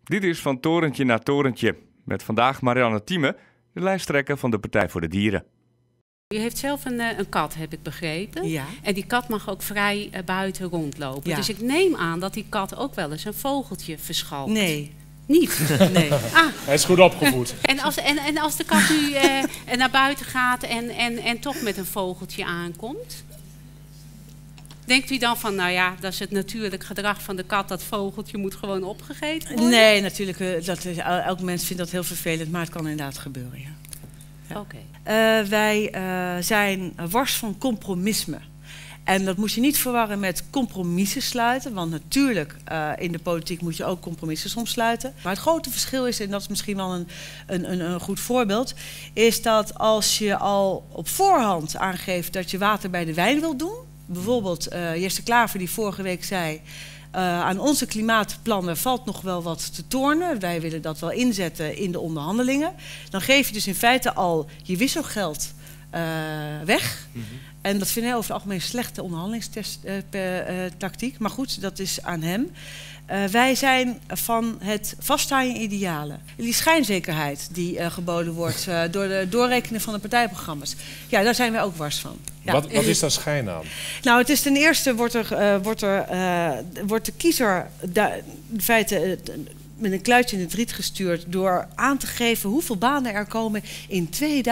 Dit is Van Torentje naar Torentje. Met vandaag Marianne Thieme, de lijsttrekker van de Partij voor de Dieren. U heeft zelf een kat, heb ik begrepen. Ja. En die kat mag ook vrij buiten rondlopen. Ja. Dus ik neem aan dat die kat ook wel eens een vogeltje verschalkt. Nee. Niet? Nee. Hij is goed opgevoed. En als de kat nu naar buiten gaat en toch met een vogeltje aankomt? Denkt u dan van, nou ja, dat is het natuurlijk gedrag van de kat, dat vogeltje moet gewoon opgegeten worden? Nee, natuurlijk. Elk mens vindt dat heel vervelend, maar het kan inderdaad gebeuren, ja. Ja. Oké. Wij zijn wars van compromisme. En dat moet je niet verwarren met compromissen sluiten. Want natuurlijk, in de politiek moet je ook compromissen soms sluiten. Maar het grote verschil is, en dat is misschien wel een goed voorbeeld, is dat als je al op voorhand aangeeft dat je water bij de wijn wilt doen. Bijvoorbeeld Jesse Klaver die vorige week zei, aan onze klimaatplannen valt nog wel wat te tornen. Wij willen dat wel inzetten in de onderhandelingen. Dan geef je dus in feite al je wisselgeld weg. En dat vind ik over het algemeen een slechte onderhandelingstactiek. Maar goed, dat is aan hem. Wij zijn van het vasthouden aan je idealen. Die schijnzekerheid die geboden wordt door de doorrekenen van de partijprogramma's. Ja, daar zijn wij ook wars van. Ja. Wat is daar schijn aan? Nou, het is ten eerste wordt de kiezer in feite met een kluitje in het riet gestuurd door aan te geven hoeveel banen er komen in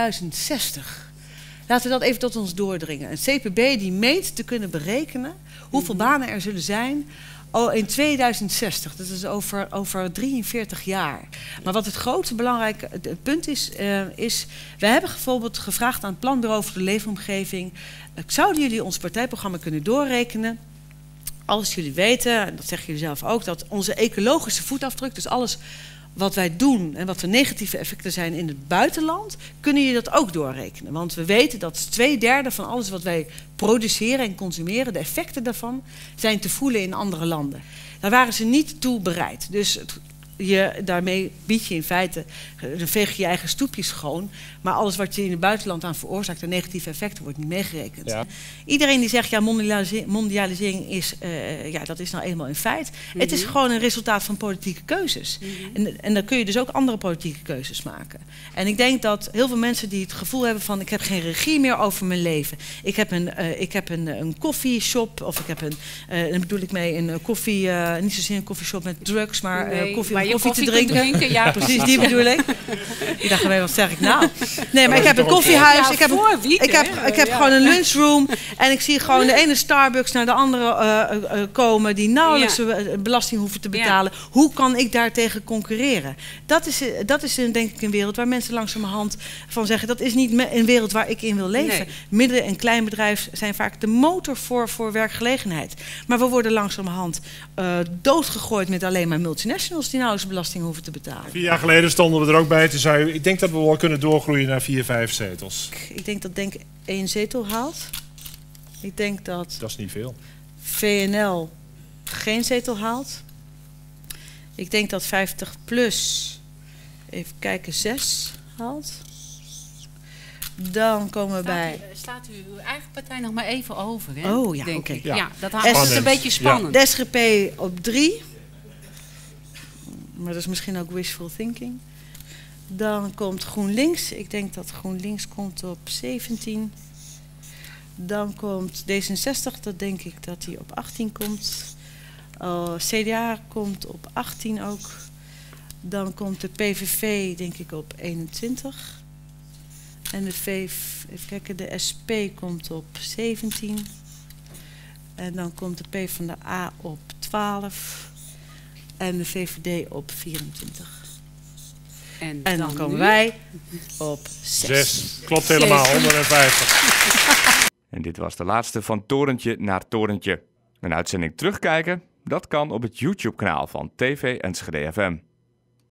2060. Laten we dat even tot ons doordringen. Een CPB die meet te kunnen berekenen hoeveel banen er zullen zijn in 2060. Dat is over 43 jaar. Maar wat het grote belangrijke punt is, we hebben bijvoorbeeld gevraagd aan het Planbureau voor de Leefomgeving, zouden jullie ons partijprogramma kunnen doorrekenen? Als jullie weten, en dat zeggen jullie zelf ook, dat onze ecologische voetafdruk, dus alles wat wij doen en wat de negatieve effecten zijn in het buitenland, kunnen jullie dat ook doorrekenen. Want we weten dat 2/3 van alles wat wij produceren en consumeren, de effecten daarvan, zijn te voelen in andere landen. Daar waren ze niet toe bereid. Dus daarmee bied je in feite, dan veeg je je eigen stoepjes schoon. Maar alles wat je in het buitenland aan veroorzaakt, de negatieve effecten, wordt niet meegerekend. Ja. Iedereen die zegt, ja, mondialisering is, dat is nou eenmaal een feit. Het is gewoon een resultaat van politieke keuzes. En dan kun je dus ook andere politieke keuzes maken. En ik denk dat heel veel mensen die het gevoel hebben van, ik heb geen regie meer over mijn leven. Ik heb een koffieshop, of ik heb dan bedoel ik mee een koffie, niet zozeer een koffieshop met drugs, maar koffie te drinken. Ja, precies, die bedoel ik. Ik dacht, wat zeg ik nou? Nee, maar ik heb een koffiehuis, ja, ik heb gewoon een lunchroom en ik zie gewoon de ene Starbucks naar de andere komen die nauwelijks belasting hoeven te betalen. Ja. Hoe kan ik daartegen concurreren? Dat is denk ik een wereld waar mensen langzamerhand van zeggen, dat is niet een wereld waar ik in wil leven. Nee. Midden- en kleinbedrijf zijn vaak de motor voor werkgelegenheid. Maar we worden langzamerhand doodgegooid met alleen maar multinationals die nauwelijks belasting hoeven te betalen. 4 jaar geleden stonden we er ook bij. Toen zei u, ik denk dat we wel kunnen doorgroeien naar 4, 5 zetels. Ik denk dat Denk 1 zetel haalt. Ik denk dat is niet veel. VNL geen zetel haalt. Ik denk dat 50PLUS, even kijken, 6 haalt. Dan komen we bij... Slaat u uw eigen partij nog maar even over, hè? Oh ja, oké. Ja, dat is een beetje spannend. Ja. De SGP op 3. Maar dat is misschien ook wishful thinking. Dan komt GroenLinks. Ik denk dat GroenLinks komt op 17. Dan komt D66. Dat denk ik dat die op 18 komt. CDA komt op 18 ook. Dan komt de PVV denk ik op 21. En even kijken, de SP komt op 17. En dan komt de PvdA op 12. En de VVD op 24. En dan komen wij op 6. Klopt helemaal, 150. En dit was de laatste Van Torentje naar Torentje. Een uitzending terugkijken? Dat kan op het YouTube-kanaal van TV Enschede FM.